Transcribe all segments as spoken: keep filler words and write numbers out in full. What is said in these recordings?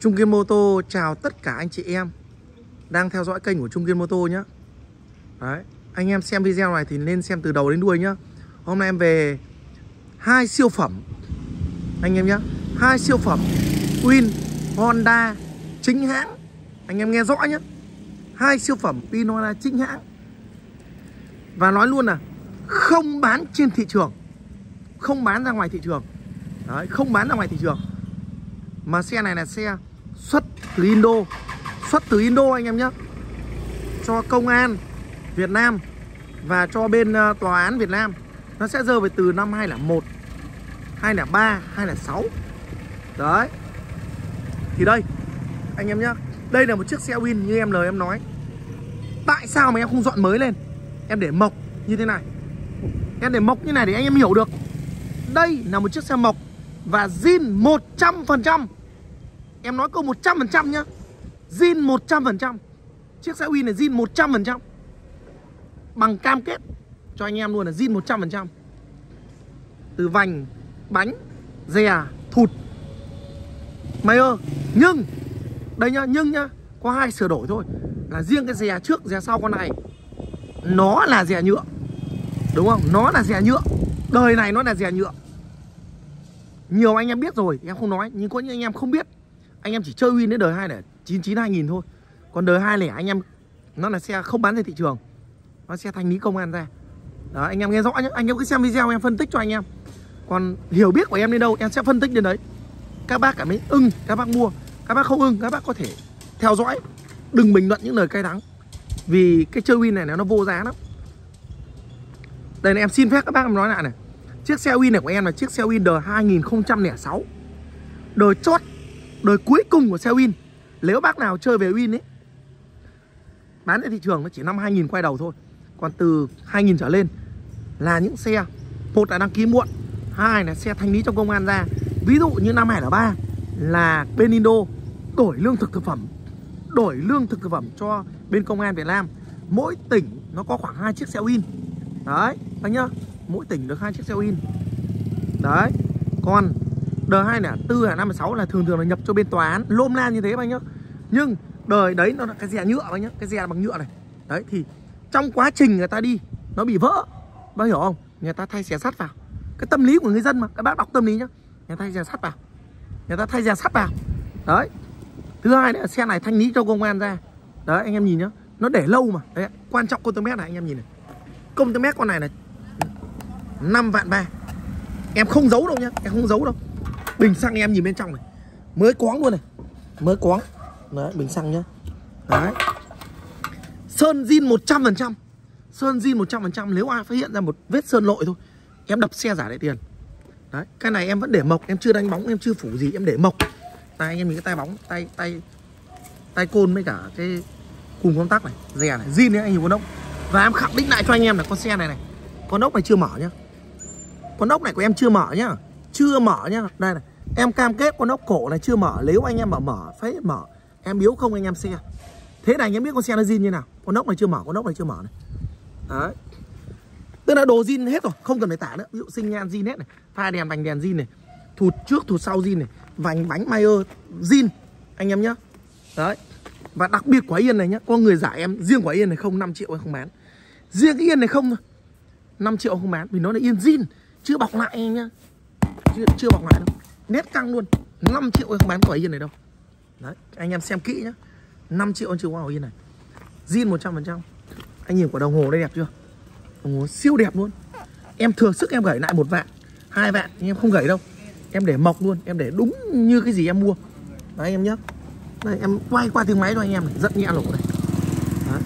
Trung Kiên Mô Tô chào tất cả anh chị em đang theo dõi kênh của Trung Kiên Mô Tô nhé. Đấy, anh em xem video này thì nên xem từ đầu đến đuôi nhá. Hôm nay em về hai siêu phẩm anh em nhé, hai siêu phẩm Win Honda chính hãng. Anh em nghe rõ nhé, hai siêu phẩm Win Honda chính hãng. Và nói luôn là không bán trên thị trường, không bán ra ngoài thị trường. Đấy, không bán ra ngoài thị trường. Mà xe này là xe xuất từ Indo, xuất từ Indo anh em nhé, cho công an Việt Nam và cho bên uh, tòa án Việt Nam. Nó sẽ rơi về từ năm hai không không một, hai không không ba, hai không không sáu. Đấy. Thì đây anh em nhé, đây là một chiếc xe Win như em lời em nói. Tại sao mà em không dọn mới lên, em để mộc như thế này, em để mộc như này để anh em hiểu được. Đây là một chiếc xe mộc và zin một trăm phần trăm. Em nói câu một trăm phần trăm nhá, zin một trăm phần trăm. Chiếc xe Win này zin một trăm phần trăm, bằng cam kết cho anh em luôn là zin một trăm phần trăm. Từ vành, bánh, dè, thụt, mày ơ. Nhưng đây nhá, nhưng nhá, có hai sửa đổi thôi. Là riêng cái dè trước, dè sau con này nó là dè nhựa, đúng không? Nó là dè nhựa. Đời này nó là dè nhựa. Nhiều anh em biết rồi, em không nói. Nhưng có những anh em không biết. Anh em chỉ chơi Win đến đời hai để chín chín hai nghìn thôi. Còn đời hai lẻ anh em, nó là xe không bán trên thị trường, nó xe thanh lý công an ra. Đó, anh em nghe rõ nhé. Anh em cứ xem video em phân tích cho anh em. Còn hiểu biết của em đến đâu em sẽ phân tích đến đấy. Các bác cảm thấy ưng, các bác mua. Các bác không ưng, các bác có thể theo dõi. Đừng bình luận những lời cay đắng, vì cái chơi Win này nó vô giá lắm. Đây này, em xin phép các bác em nói lại này. Chiếc xe Win này của em là chiếc xe Win đời hai nghìn không trăm lẻ sáu, đời chót, đời cuối cùng của xe Win. Nếu bác nào chơi về Win ấy, bán trên thị trường nó chỉ năm hai nghìn quay đầu thôi. Còn từ hai nghìn trở lên là những xe, một là đăng ký muộn, hai là xe thanh lý trong công an ra. Ví dụ như năm hai không không ba là bên Indo đổi lương thực thực phẩm, đổi lương thực thực phẩm cho bên công an Việt Nam. Mỗi tỉnh nó có khoảng hai chiếc xe Win. Đấy, anh nhá, mỗi tỉnh được hai chiếc xe Win. Đấy. Còn đời hai không không bốn, hai không không sáu là thường thường là nhập cho bên tòa án, lôm la như thế anh nhá. Nhưng đời đấy nó là cái dè nhựa anh nhá, cái dè bằng nhựa này. Đấy, thì trong quá trình người ta đi nó bị vỡ, bác hiểu không? Người ta thay dè sắt vào. Cái tâm lý của người dân mà, các bác đọc tâm lý nhá. Người ta thay dè sắt vào, người ta thay dè sắt vào. Đấy. Thứ hai nữa, xe này thanh lý cho công an ra. Đấy, anh em nhìn nhá, nó để lâu mà. Đấy, quan trọng công tơ mét này anh em nhìn này. Công tơ mét con này là năm vạn ba. Em không giấu đâu nhá, em không giấu đâu. Bình xăng em nhìn bên trong này, mới quáng luôn này, mới quáng. Đấy, bình xăng nhá. Đấy. Sơn zin một trăm phần trăm. Sơn zin một trăm phần trăm. Nếu ai phát hiện ra một vết sơn lội thôi, em đập xe giả lại tiền. Đấy, cái này em vẫn để mộc, em chưa đánh bóng, em chưa phủ gì, em để mộc. Tay anh em nhìn cái tay bóng, tay tay tay côn với cả cái cùng công tắc này, dè này, zin đấy anh nhìn con ốc. Và em khẳng định lại cho anh em là con xe này này, con ốc này chưa mở nhá. Con ốc này của em chưa mở nhá, chưa mở nhá. Đây này, em cam kết con ốc cổ này chưa mở. Nếu anh em mở mở, phải mở. Em biếu không anh em xe. Thế này anh em biết con xe nó zin như nào. Con ốc này chưa mở, con ốc này chưa mở này. Đấy. Tức là đồ zin hết rồi, không cần phải tả nữa. Ví dụ sinh nhan zin hết này, pha đèn vành đèn zin này, thụt trước thụt sau zin này, vành bánh Mayer zin anh em nhá. Đấy. Và đặc biệt quả yên này nhá, có người giả em riêng quả yên này không, năm triệu em không bán. Riêng cái yên này không thôi, năm triệu không bán vì nó là yên zin, chưa bọc lại em nhá. Chưa, chưa bọc lại đâu. Nét căng luôn. năm triệu em không bán quả yên này đâu. Đấy, anh em xem kỹ nhá. năm triệu anh chưa có quả yên này. Zin một trăm phần trăm. Anh nhìn quả đồng hồ đây đẹp chưa? Đồng hồ siêu đẹp luôn. Em thừa sức em gửi lại một vạn, hai vạn, nhưng em không gửi đâu. Em để mộc luôn, em để đúng như cái gì em mua. Đấy anh em nhá. Đây em quay qua tiếng máy cho anh em này, rất nhẹ lỗ này. Đấy.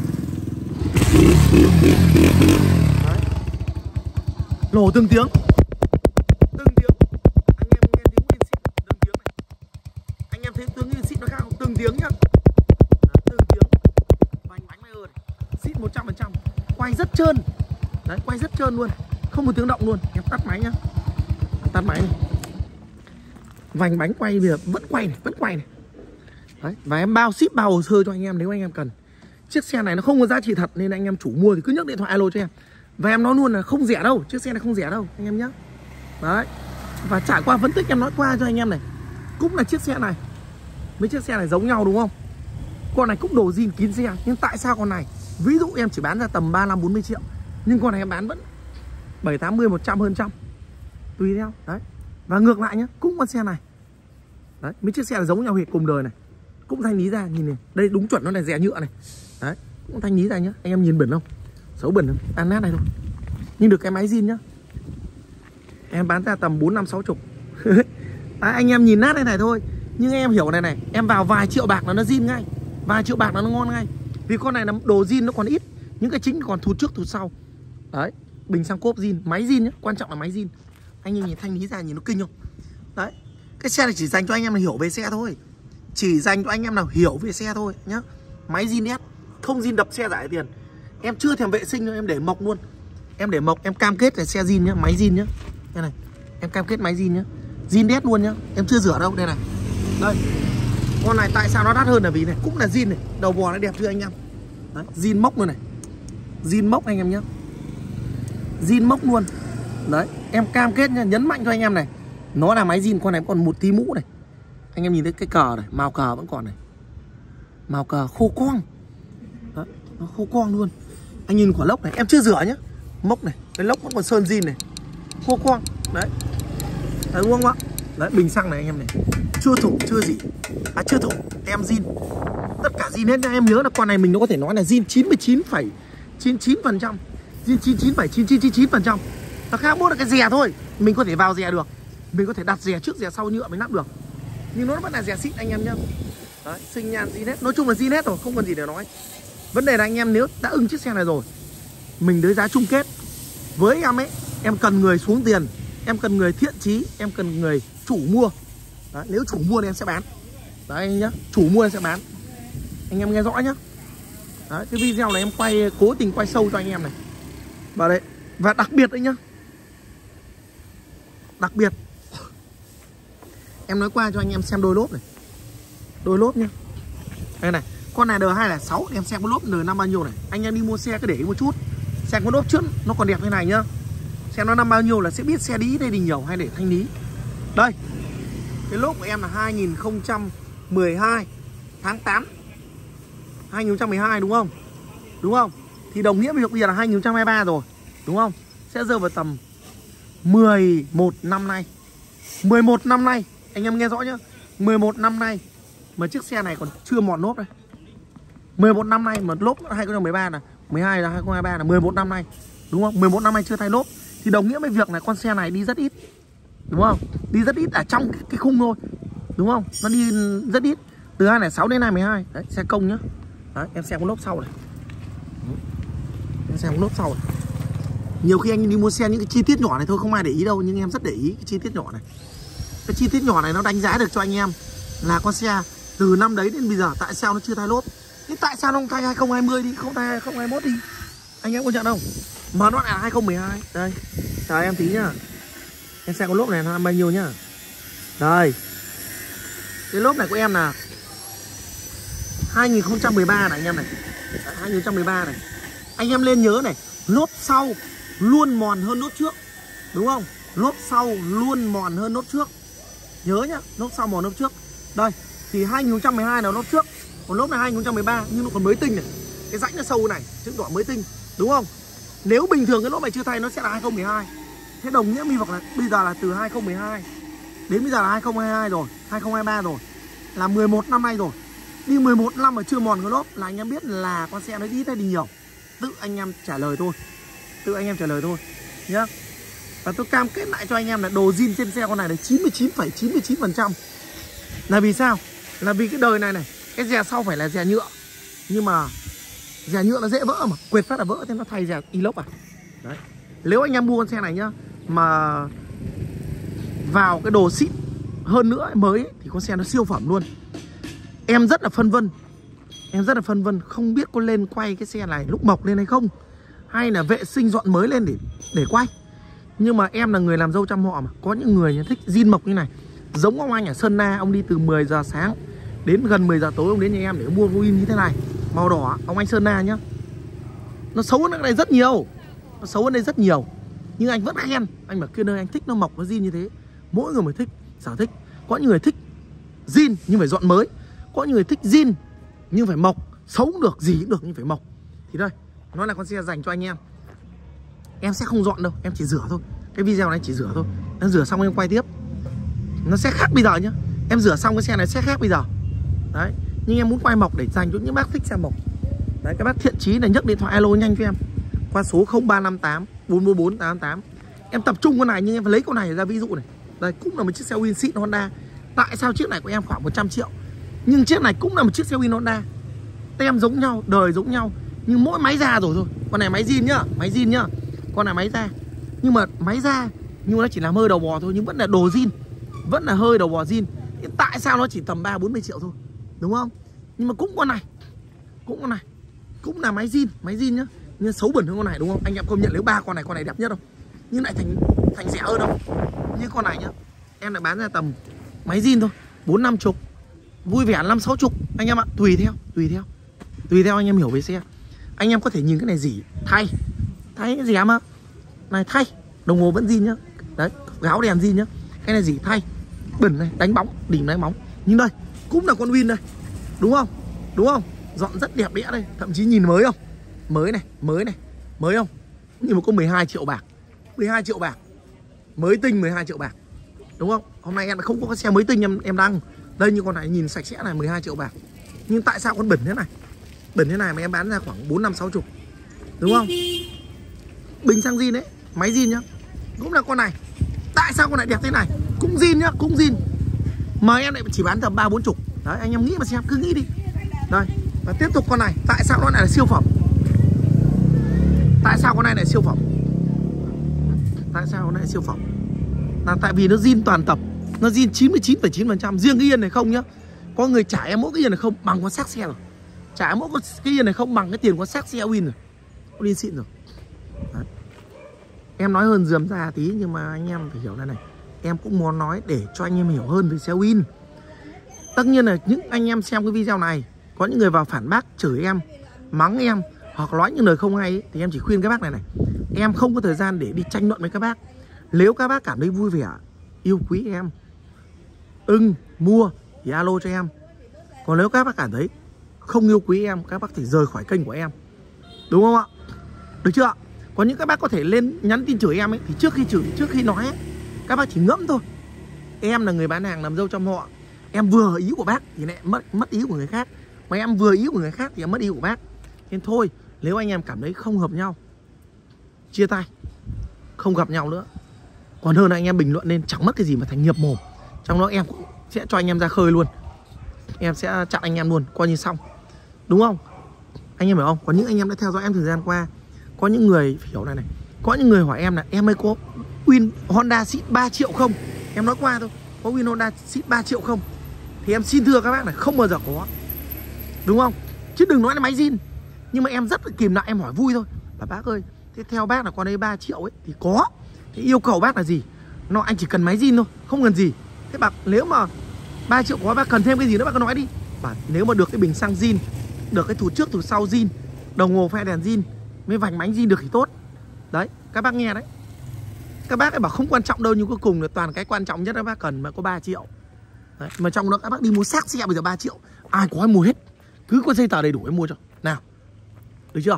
Đấy. Lỗ từng tiếng. Từng tiếng. Anh em nghe tiếng Win xịn từng tiếng này. Anh em thấy tiếng Win xịn nó khác không? Từng tiếng nhá. Đấy, từng tiếng. Vành bánh Mayer này, xịn một trăm phần trăm. Quay rất trơn. Đấy, quay rất trơn luôn. Không một tiếng động luôn. Em tắt máy nhá. Tắt máy này. Vành bánh quay bây giờ vẫn quay này, vẫn quay này. Đấy, và em bao ship bao hồ sơ cho anh em nếu anh em cần. Chiếc xe này nó không có giá trị thật nên anh em chủ mua thì cứ nhấc điện thoại alo cho em. Và em nói luôn là không rẻ đâu, chiếc xe này không rẻ đâu anh em nhé. Đấy. Và trải qua phân tích em nói qua cho anh em này, cũng là chiếc xe này Mấy chiếc xe này giống nhau đúng không? Con này cũng đồ zin kín xe. Nhưng tại sao con này ví dụ em chỉ bán ra tầm ba mươi lăm bốn mươi triệu, nhưng con này em bán vẫn bảy tám mươi một trăm hơn trăm, tùy theo. Đấy. Và ngược lại nhá, cũng con xe này. Đấy, mấy chiếc xe là giống nhau hệt cùng đời này. Cũng thanh lý ra, nhìn này. Đây đúng chuẩn nó là rẻ nhựa này. Đấy, cũng thanh lý ra nhá. Anh em nhìn bẩn không? Xấu bẩn không? Tan nát này thôi. Nhưng được cái máy zin nhá. Em bán ra tầm bốn năm sáu chục. Đấy, anh em nhìn nát đây này thôi. Nhưng em hiểu này này, em vào vài triệu bạc là nó zin ngay. Vài triệu bạc là nó ngon ngay. Vì con này là đồ zin nó còn ít. Những cái chính còn thụt trước thụt sau. Đấy, bình xăng cốp zin, máy zin nhá, quan trọng là máy zin. Anh em nhìn thanh lý ra nhìn nó kinh không? Đấy, cái xe này chỉ dành cho anh em là hiểu về xe thôi. Chỉ dành cho anh em nào hiểu về xe thôi nhá. Máy zin nét, không zin đập xe giải tiền. Em chưa thèm vệ sinh nữa, em để mộc luôn. Em để mộc, em cam kết là xe zin nhá, máy zin nhá. Đây này, em cam kết máy zin nhá. Zin nét luôn nhá, em chưa rửa đâu, đây này. Đây, con này tại sao nó đắt hơn là vì này, cũng là zin này, đầu bò nó đẹp chưa anh em. Đấy, zin mốc luôn này. Zin mốc anh em nhá. Zin mốc luôn. Đấy, em cam kết nha, nhấn mạnh cho anh em này. Nó là máy zin, con này còn một tí mũ này. Anh em nhìn thấy cái cờ này, màu cờ vẫn còn này. Màu cờ khô quang. Đấy, nó khô quang luôn. Anh nhìn quả lốc này, em chưa rửa nhá. Mốc này, cái lốc vẫn còn sơn zin này. Khô quang. Đấy. Đấy đúng không ạ? Đấy, bình xăng này anh em này. Chưa thủng, chưa gì. À chưa thủng, em zin. Tất cả zin hết nha, em nhớ là con này mình nó có thể nói là zin chín mươi chín phẩy chín chín phần trăm. Zin chín mươi chín phẩy chín chín chín chín phần trăm. Nó khác bốt là cái rè thôi. Mình có thể vào rè được. Mình có thể đặt rè trước rè sau nhựa mới lắp được. Nhưng nó vẫn là rè xịn anh em nhá. Đấy, sinh nhan zin hết. Nói chung là zin hết rồi, không còn gì để nói. Vấn đề là anh em nếu đã ưng chiếc xe này rồi, mình tới giá chung kết với em ấy, em cần người xuống tiền, em cần người thiện chí, em cần người chủ mua. Đấy, nếu chủ mua thì em sẽ bán. Đấy anh nhá, chủ mua em sẽ bán. Anh em nghe rõ nhá. Đấy, cái video này em quay, cố tình quay sâu cho anh em này. Và đấy, và đặc biệt đấy nhá. Đặc biệt em nói qua cho anh em xem đôi lốp này. Đôi lốp nhá. Đây này, con này đời hai không không sáu, em xem con lốp đời năm bao nhiêu này. Anh em đi mua xe cứ để ý một chút. Xem con lốp trước nó còn đẹp như này nhá. Xem nó năm bao nhiêu là sẽ biết xe đi đây đi nhiều hay để thanh lý. Đây. Cái lốp của em là hai nghìn không trăm mười hai tháng tám hai nghìn không trăm mười hai đúng không? Đúng không? Thì đồng nghĩa với việc bây giờ là hai nghìn không trăm hai mươi ba rồi. Đúng không? Sẽ rơi vào tầm mười một năm nay. mười một năm nay. Anh em nghe rõ nhá. mười một năm nay mà chiếc xe này còn chưa mòn lốp đây. mười một năm nay mà lốp hai nghìn không trăm mười ba là mười hai là hai nghìn không trăm hai mươi ba là mười một năm nay. Đúng không? mười một năm nay chưa thay lốp. Thì đồng nghĩa với việc là con xe này đi rất ít. Đúng không? Đi rất ít ở trong cái, cái khung thôi. Đúng không? Nó đi rất ít. Từ hai nghìn không trăm lẻ sáu đến hai nghìn không trăm mười hai. Đấy, xe công nhá. Đấy, em xem con lốp sau này. Em xem con lốp sau này. Nhiều khi anh đi mua xe những cái chi tiết nhỏ này thôi không ai để ý đâu, nhưng em rất để ý cái chi tiết nhỏ này. Cái chi tiết nhỏ này nó đánh giá được cho anh em là con xe từ năm đấy đến bây giờ tại sao nó chưa thay lốp. Thế tại sao nó không thay hai nghìn không trăm hai mươi đi, không thay hai nghìn không trăm hai mươi mốt đi. Anh em có nhận không? Mà nó là hai nghìn không trăm mười hai. Đây, chào em tí nhá. Em xem con lốp này nó làm bao nhiêu nhá. Đây. Cái lốp này của em là hai nghìn không trăm mười ba này anh em này. Đấy, hai nghìn không trăm mười ba này. Anh em lên nhớ này, lốp sau luôn mòn hơn lốp trước. Đúng không? Lốp sau luôn mòn hơn lốp trước. Nhớ nhá, lốp sau mòn lốp trước. Đây, thì hai nghìn không trăm mười hai là lốp trước, còn lốp này hai nghìn không trăm mười ba nhưng nó còn mới tinh này. Cái rãnh nó sâu này, chữ đỏ mới tinh, đúng không? Nếu bình thường cái lốp này chưa thay nó sẽ là hai nghìn không trăm mười hai. Thế đồng nghĩa với việc là bây giờ là từ hai nghìn không trăm mười hai đến bây giờ là hai nghìn không trăm hai mươi hai rồi, hai nghìn không trăm hai mươi ba rồi. Là mười một năm nay rồi. Đi mười một năm mà chưa mòn cái lốp là anh em biết là con xe nó ít hay đi nhiều. Tự anh em trả lời thôi. Tự anh em trả lời thôi nhá. Và tôi cam kết lại cho anh em là đồ zin trên xe con này là chín mươi chín phẩy chín mươi chín phần trăm. Là vì sao? Là vì cái đời này này, cái dè sau phải là dè nhựa. Nhưng mà dè nhựa nó dễ vỡ mà, quệt phát là vỡ, thế nó thay dè inox à. Đấy. Nếu anh em mua con xe này nhá, mà vào cái đồ xịn hơn nữa mới ấy, thì con xe nó siêu phẩm luôn. Em rất là phân vân. Em rất là phân vân không biết có lên quay cái xe này lúc mộc lên hay không, hay là vệ sinh dọn mới lên để để quay. Nhưng mà em là người làm dâu trăm họ mà, có những người thích zin mộc như này. Giống ông anh ở Sơn La, ông đi từ mười giờ sáng đến gần mười giờ tối ông đến nhà em để mua win như thế này, màu đỏ, ông anh Sơn La nhá. Nó xấu hơn cái này rất nhiều. Nó xấu hơn đây rất nhiều. Nhưng anh vẫn khen. Anh bảo kia nơi anh thích nó mộc nó zin như thế. Mỗi người mới thích, sở thích. Có những người thích zin nhưng phải dọn mới. Có những người thích zin nhưng phải mộc, xấu cũng được, gì cũng được nhưng phải mộc. Thì đây, nó là con xe dành cho anh em. Em sẽ không dọn đâu, em chỉ rửa thôi. Cái video này chỉ rửa thôi. Em rửa xong em quay tiếp. Nó sẽ khác bây giờ nhá. Em rửa xong cái xe này sẽ khác bây giờ. Đấy, nhưng em muốn quay mộc để dành cho những bác thích xe mộc. Đấy, các bác thiện chí là nhấc điện thoại alo nhanh cho em qua số không ba năm tám bốn bốn bốn tám tám. Em tập trung con này nhưng em phải lấy con này ra ví dụ này. Đây cũng là một chiếc xe Win xịn Honda. Tại sao chiếc này của em khoảng một trăm triệu nhưng chiếc này cũng là một chiếc xe Win Honda. Tem giống nhau, đời giống nhau, nhưng mỗi máy ra rồi thôi. Con này máy zin nhá, máy zin nhá. Con này máy ra. Nhưng mà máy ra nhưng nó chỉ làm hơi đầu bò thôi, nhưng vẫn là đồ zin. Vẫn là hơi đầu bò zin. Tại sao nó chỉ tầm ba bốn mươi triệu thôi, đúng không? Nhưng mà cũng con này, cũng con này cũng là máy zin, máy zin nhá. Nhưng xấu bẩn hơn con này đúng không? Anh em công nhận nếu ba con này con này đẹp nhất không? Nhưng lại thành thành rẻ hơn đâu. Như con này nhá, em lại bán ra tầm máy zin thôi, bốn năm chục, vui vẻ năm sáu chục anh em ạ, tùy theo, tùy theo. Tùy theo anh em hiểu về xe. Anh em có thể nhìn cái này gì thay, thay cái gì mà này thay, đồng hồ vẫn zin nhá. Đấy, gáo đèn zin nhá. Cái này gì thay, bẩn này, đánh bóng, đỉnh đánh bóng. Nhưng đây, cũng là con Win đây. Đúng không? Đúng không? Dọn rất đẹp đẽ đây, thậm chí nhìn mới không? Mới này, mới này, mới không? Nhưng mà có mười hai triệu bạc. mười hai triệu bạc. Mới tinh mười hai triệu bạc. Đúng không? Hôm nay em không có cái xe mới tinh em em đăng. Đây như con này nhìn sạch sẽ này mười hai triệu bạc. Nhưng tại sao con bẩn thế này? Bẩn thế này mà em bán ra khoảng bốn năm sáu chục. Đúng không? Bình xăng zin đấy, máy zin nhá. Cũng là con này. Tại sao con này đẹp thế này? Cũng zin nhá, cũng zin. Mà em lại chỉ bán tầm ba bốn chục. Đấy, anh em nghĩ mà xem, cứ nghĩ đi. Đây, và tiếp tục con này. Tại sao nó lại là siêu phẩm? Tại sao con này lại siêu phẩm? Tại sao nó lại siêu phẩm? Là tại vì nó zin toàn tập. Nó zin chín mươi chín phẩy chín phần trăm. Riêng cái yên này không nhá. Có người trả em mỗi cái yên này không bằng con xác xe rồi. Trả em mỗi cái yên này không bằng cái tiền con xác xe Win rồi. Con yên xịn rồi. Đấy. Em nói hơn dườm ra tí nhưng mà anh em phải hiểu này này. Em cũng muốn nói để cho anh em hiểu hơn về xe Win. Tất nhiên là những anh em xem cái video này, có những người vào phản bác, chửi em, mắng em hoặc nói những lời không hay ấy, thì em chỉ khuyên các bác này này. Em không có thời gian để đi tranh luận với các bác. Nếu các bác cảm thấy vui vẻ, yêu quý em, ưng, mua thì alo cho em. Còn nếu các bác cảm thấy không yêu quý em, các bác thì rời khỏi kênh của em. Đúng không ạ? Được chưa ạ? Còn những các bác có thể lên nhắn tin chửi em ấy, thì trước khi chửi, trước khi nói ấy, các bác chỉ ngẫm thôi. Em là người bán hàng làm dâu trong họ. Em vừa ý của bác thì lại mất mất ý của người khác. Mà em vừa ý của người khác thì em mất ý của bác. Nên thôi, nếu anh em cảm thấy không hợp nhau, chia tay, không gặp nhau nữa. Còn hơn là anh em bình luận lên chẳng mất cái gì mà thành nghiệp mồm. Trong đó em cũng sẽ cho anh em ra khơi luôn. Em sẽ chặn anh em luôn, coi như xong. Đúng không? Anh em hiểu không? Còn những anh em đã theo dõi em thời gian qua, có những người phải hiểu này này. Có những người hỏi em là em ơi có Win Honda xịn ba triệu không? Em nói qua thôi. Có Win Honda xịn ba triệu không? Thì em xin thưa các bác là không bao giờ có. Đúng không? Chứ đừng nói là máy zin. Nhưng mà em rất là kìm lại, em hỏi vui thôi. Và bác ơi, thế theo bác là con đây ba triệu ấy thì có. Thế yêu cầu bác là gì? Nó anh chỉ cần máy zin thôi, không cần gì. Thế bác nếu mà ba triệu có bác cần thêm cái gì nữa bác cứ nói đi. Bảo nếu mà được cái bình xăng zin, được cái thủ trước thủ sau zin, đồng hồ phe đèn zin, với vành bánh zin được thì tốt. Đấy, các bác nghe đấy. Các bác ấy bảo không quan trọng đâu, nhưng cuối cùng là toàn cái quan trọng nhất các bác cần mà có ba triệu. Đấy, mà trong đó các bác đi mua xác xe bây giờ ba triệu. Ai có ai mua hết. Cứ có giấy tờ đầy đủ em mua cho. Nào. Được chưa?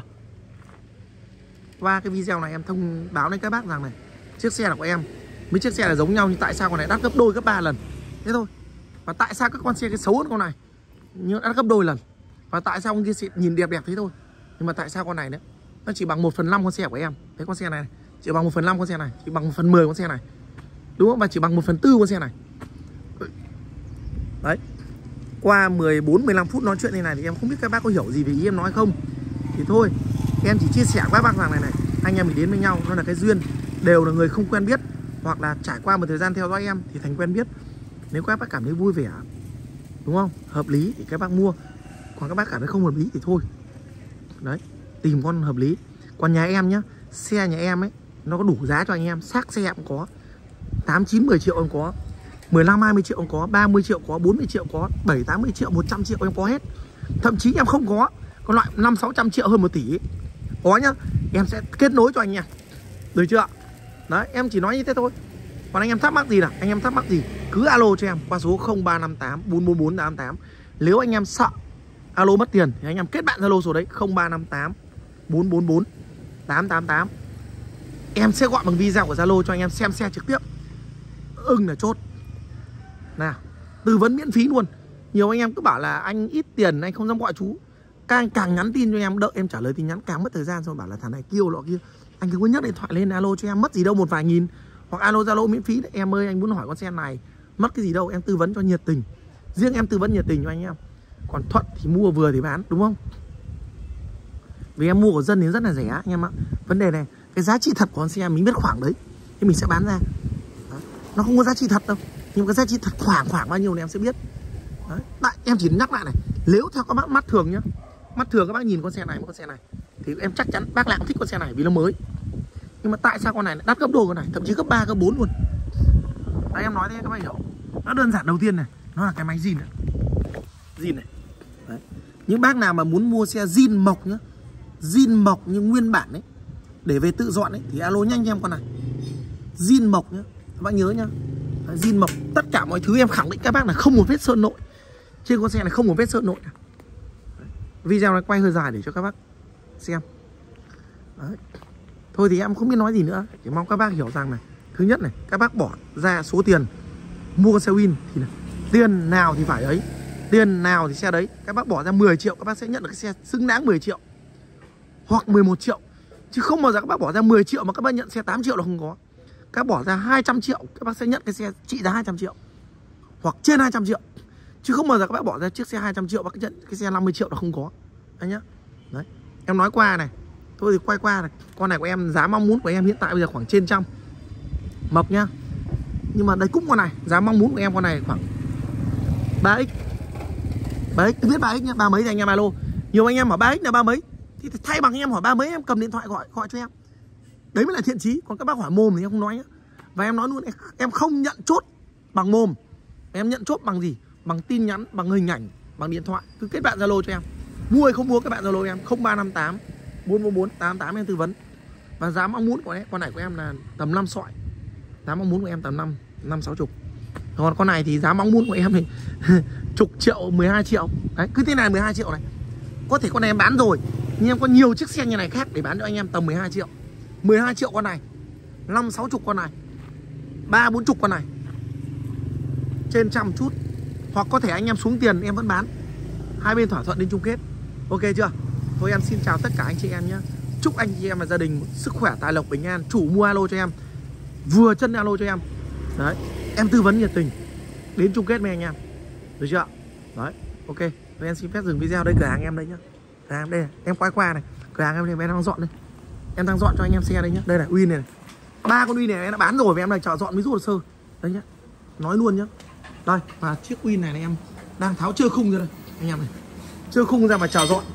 Qua cái video này em thông báo đến các bác rằng này, chiếc xe là của em, mấy chiếc xe là giống nhau, nhưng tại sao con này đắt gấp đôi gấp ba lần. Thế thôi. Và tại sao các con xe cái xấu hơn con này nhưng đắt gấp đôi lần. Và tại sao con kia nhìn đẹp đẹp thế thôi. Nhưng mà tại sao con này nữa nó chỉ bằng một phần năm con xe của em. Thấy con xe này, này chỉ bằng một phần năm con xe này, chỉ bằng một phần mười con xe này. Đúng không? Và chỉ bằng một phần tư con xe này. Đấy. Qua mười bốn mười lăm phút nói chuyện như này thì em không biết các bác có hiểu gì về ý em nói không. Thì thôi, em chỉ chia sẻ với các bác rằng này này, anh em mình đến với nhau nó là cái duyên, đều là người không quen biết hoặc là trải qua một thời gian theo dõi em thì thành quen biết. Nếu các bác cảm thấy vui vẻ, đúng không, hợp lý thì các bác mua. Còn các bác cảm thấy không hợp lý thì thôi. Đấy, tìm con hợp lý. Còn nhà em nhá, xe nhà em ấy nó có đủ giá cho anh em. Xác xe cũng có tám chín mười triệu em có, mười lăm hai mươi triệu em có, ba mươi triệu có, bốn mươi triệu có, bảy tám mươi triệu, một trăm triệu em có hết. Thậm chí em không có, còn loại năm sáu trăm triệu hơn một tỷ ấy, có nhá, em sẽ kết nối cho anh em. Được chưa ạ? Đấy, em chỉ nói như thế thôi. Còn anh em thắc mắc gì nào, anh em thắc mắc gì cứ alo cho em qua số không ba năm tám bốn bốn bốn tám tám Nếu anh em sợ alo mất tiền thì anh em kết bạn Zalo số đấy không ba năm tám bốn bốn bốn tám tám tám. Em sẽ gọi bằng video của Zalo cho anh em xem xe trực tiếp. Ưng là chốt. Nào, tư vấn miễn phí luôn. Nhiều anh em cứ bảo là anh ít tiền anh không dám gọi chú. Càng càng nhắn tin cho em, đợi em trả lời tin nhắn càng mất thời gian, xong bảo là thằng này kêu lọ kia. Anh cứ nhấc điện thoại lên alo cho em, mất gì đâu một vài nghìn. Hoặc alo Zalo miễn phí đấy. Em ơi anh muốn hỏi con xe này, mất cái gì đâu, em tư vấn cho nhiệt tình. Riêng em tư vấn nhiệt tình cho anh em. Còn thuận thì mua, vừa thì bán, đúng không? Vì em mua của dân thì rất là rẻ anh em ạ. Vấn đề này, cái giá trị thật của con xe mình biết khoảng đấy thì mình sẽ bán ra. Đó. Nó không có giá trị thật đâu, nhưng cái giá trị thật khoảng khoảng bao nhiêu thì em sẽ biết. Đấy. Tại em chỉ nhắc lại này, nếu theo các bác mắt thường nhá, mắt thường các bác nhìn con xe này, một con xe này thì em chắc chắn bác nào cũng thích con xe này vì nó mới. Nhưng mà tại sao con này lại đắt gấp đôi con này, thậm chí gấp ba, gấp bốn luôn. Đấy, em nói thế các bác hiểu. Nó đơn giản đầu tiên này, nó là cái máy zin này. Zin này. Đấy. Những bác nào mà muốn mua xe zin mộc nhá, zin mộc như nguyên bản ấy, để về tự dọn ấy, thì alo nhanh cho em con này. Zin mộc nhá, các bác nhớ nhá. Zin mộc, tất cả mọi thứ em khẳng định các bác là không một vết sơn nội. Trên con xe này không một vết sơn nội. Video này quay hơi dài để cho các bác xem. Đấy. Thôi thì em không biết nói gì nữa, chỉ mong các bác hiểu rằng này, thứ nhất này, các bác bỏ ra số tiền mua con xe win thì này, tiền nào thì phải ấy, tiền nào thì xe đấy. Các bác bỏ ra mười triệu các bác sẽ nhận được cái xe xứng đáng mười triệu hoặc mười một triệu. Chứ không bao giờ các bác bỏ ra mười triệu mà các bác nhận xe tám triệu là không có. Các bác bỏ ra hai trăm triệu các bác sẽ nhận cái xe trị giá hai trăm triệu hoặc trên hai trăm triệu. Chứ không bao giờ các bác bỏ ra chiếc xe hai trăm triệu và nhận cái xe năm mươi triệu là không có. Anh nhá. Đấy. Em nói qua này. Thôi thì quay qua này. Con này của em, giá mong muốn của em hiện tại bây giờ khoảng trên trăm. Mộc nhá. Nhưng mà đây cũng con này, giá mong muốn của em con này khoảng ba x. ba x, tôi biết ba x nhá, ba mấy thì anh em alo. Nhiều anh em hỏi ba x là ba mấy. Thì thay bằng anh em hỏi ba mấy, em cầm điện thoại gọi gọi cho em. Đấy mới là thiện chí. Còn các bác hỏi mồm thì em không nói nhá. Và em nói luôn, em không nhận chốt bằng mồm. Em nhận chốt bằng gì? Bằng tin nhắn, bằng hình ảnh, bằng điện thoại. Cứ kết bạn Zalo cho em. Mua hay không mua các bạn Zalo em không ba năm tám bốn bốn bốn tám tám em tư vấn. Và giá mong muốn của em, con này của em là tầm năm sọi. Giá mong muốn của em tầm năm, năm sáu chục. Còn con này thì giá mong muốn của em thì chục triệu, mười hai triệu. Đấy, cứ thế này mười hai triệu này. Có thể con này em bán rồi, nhưng em có nhiều chiếc xe như này khác để bán cho anh em tầm mười hai triệu. mười hai triệu con này, năm sáu chục con này, ba bốn chục con này. Trên trăm chút. Hoặc có thể anh em xuống tiền em vẫn bán. Hai bên thỏa thuận đến chung kết. Ok chưa? Thôi em xin chào tất cả anh chị em nhé. Chúc anh chị em và gia đình sức khỏe, tài lộc, bình an. Chủ mua alo cho em, vừa chân alo cho em. Đấy, em tư vấn nhiệt tình đến chung kết với anh em. Được chưa? Đấy, ok. Thôi em xin phép dừng video đây, cửa hàng em đây nhá. Cửa hàng đây này. Em quay qua này. Cửa hàng em đây, em đang dọn đây. Em đang dọn cho anh em xe đây nhá. Đây này, Win này, này. Ba con Win này em đã bán rồi và em đang chờ dọn mới rút hồ sơ. Đấy nhá. Nói luôn nhá. Đây, và chiếc Win này, này em đang tháo trơ khung ra đây anh em này. Trơ khung ra mà chờ dọn.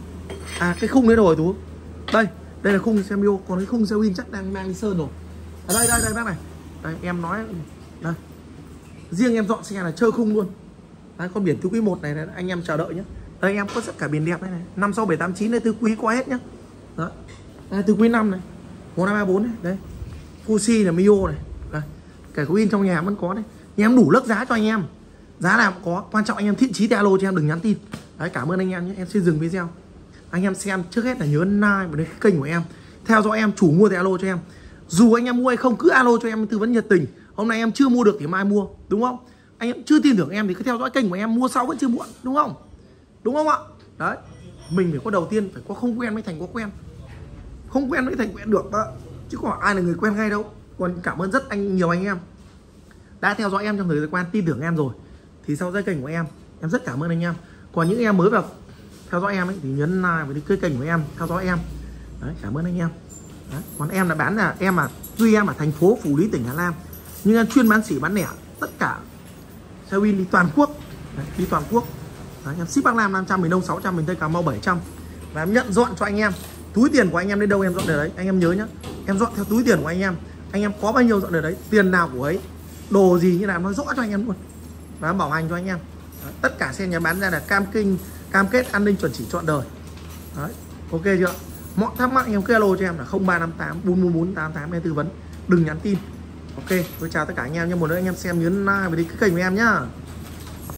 À, cái khung đấy rồi Tú. Đây, đây là khung xe Mio, còn cái khung xe Win chắc đang mang đi sơn rồi. Ở đây đây đây bác này. Đây em nói đây. Riêng em dọn xe là trơ khung luôn. Đấy, con biển Tứ Quý một này, này anh em chờ đợi nhé. Đây em có tất cả biển đẹp đây này, năm sáu bảy tám chín đây, Tứ Quý có hết nhá. Đó. Đây Tứ Quý năm này, một hai ba bốn này, đây. Fuji là Mio này. Đây. Cả cái Win trong nhà vẫn có đấy. Nhưng em đủ lấc giá cho anh em. Giá nào cũng có, quan trọng anh em thiện chí thì alo cho em, đừng nhắn tin. Đấy, cảm ơn anh em nhé. Em xin dừng video. Anh em xem trước hết là nhớ like và đến cái kênh của em. Theo dõi em, chủ mua thì alo cho em. Dù anh em mua hay không cứ alo cho em tư vấn nhiệt tình. Hôm nay em chưa mua được thì mai mua, đúng không? Anh em chưa tin tưởng em thì cứ theo dõi kênh của em, mua sau vẫn chưa muộn, đúng không? Đúng không ạ? Đấy, mình phải có đầu tiên phải có không quen mới thành có quen. Không quen mới thành quen được đó. Chứ có ai là người quen ngay đâu. Còn cảm ơn rất anh nhiều anh em đã theo dõi em trong thời gian qua, tin tưởng em rồi. Thì sau dõi kênh của em, em rất cảm ơn anh em. Còn những em mới vào theo dõi em ấy thì nhấn like và đi cái kênh của em, theo dõi em. Đấy, cảm ơn anh em. Đấy. Còn em là bán là em à, tuy em ở thành phố Phủ Lý tỉnh Hà Nam, nhưng em chuyên bán sỉ bán lẻ tất cả xe Win đi toàn quốc. Đấy, đi toàn quốc. Đấy, em ship Bắc Nam năm trăm, miền Đông sáu trăm, miền Tây Cà Mau bảy trăm. Và em nhận dọn cho anh em. Túi tiền của anh em đến đâu em dọn đến đấy. Anh em nhớ nhá. Em dọn theo túi tiền của anh em. Anh em có bao nhiêu dọn đến đấy. Tiền nào của ấy. Đồ gì như nào nói rõ cho anh em luôn. Và em bảo hành cho anh em. Đấy, tất cả xe nhà bán ra là cam kinh, cam kết an ninh chuẩn chỉ trọn đời. Đấy, ok chưa? Mọi thắc mắc anh em cứ alo cho em là không ba năm tám bốn bốn bốn tám tám em tư vấn. Đừng nhắn tin. Ok, tôi chào tất cả anh em nhé. Một nữa anh em xem nhấn like và đi cái kênh của em nhá.